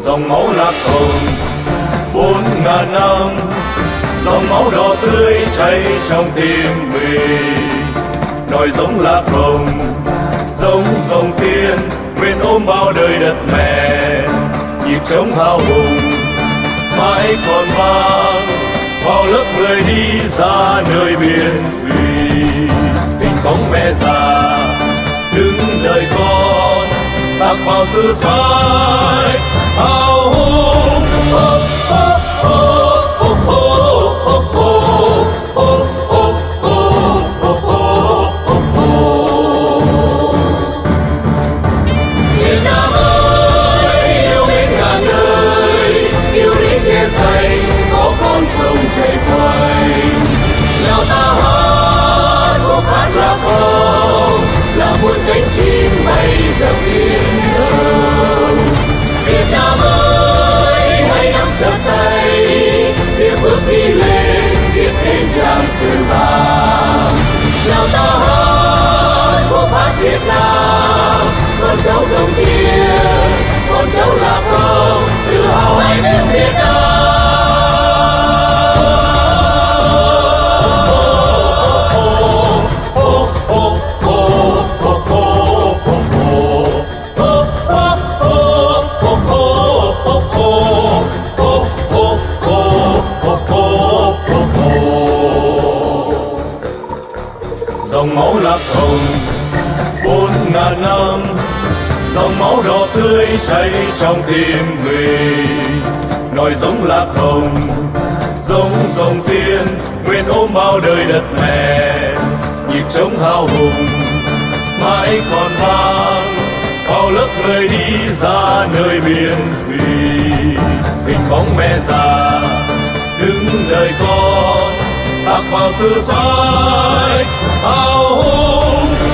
dòng máu lạc hồng 4.000 năm, dòng máu đỏ tươi chảy trong tim mình. Nòi giống lạc hồng, giống dòng tiên, nguyện ôm bao đời đất mẹ. Nhịp trống hào hùng mãi còn vang, vào lớp người đi ra nơi biển thủy. Hình bóng mẹ già đứng đợi con, tạc vào sự sai hào hùng. Việt Nam ơi, yêu mến ngàn nơi, yêu đến che xanh có con sông chảy quanh. Nào ta hát khúc hát lạc hồng, là muôn cánh chim bay dập biển đông. Việt Nam ơi, hãy nắm chặt tay, tiếp bước đi lên, viết thêm trang sử vàng. Nào ta hát khúc hát Việt Nam, con cháu dòng tiên, con cháu lạc hồng, tự hào hai nước Việt Nam. Dòng máu lạc hồng 4.000 năm, dòng máu đỏ tươi chảy trong tim mình. Nòi giống lạc hồng, giống dòng tiên, nguyện ôm bao đời đất mẹ. Nhịp trống hào hùng mãi còn vang, bao lớp người đi ra nơi biển thủy. Hình bóng mẹ già đứng đợi con, tạc vào sự sai hào hùng.